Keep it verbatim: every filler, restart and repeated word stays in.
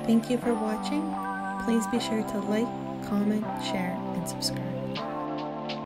Thank you for watching. Please be sure to like, comment, share, and subscribe.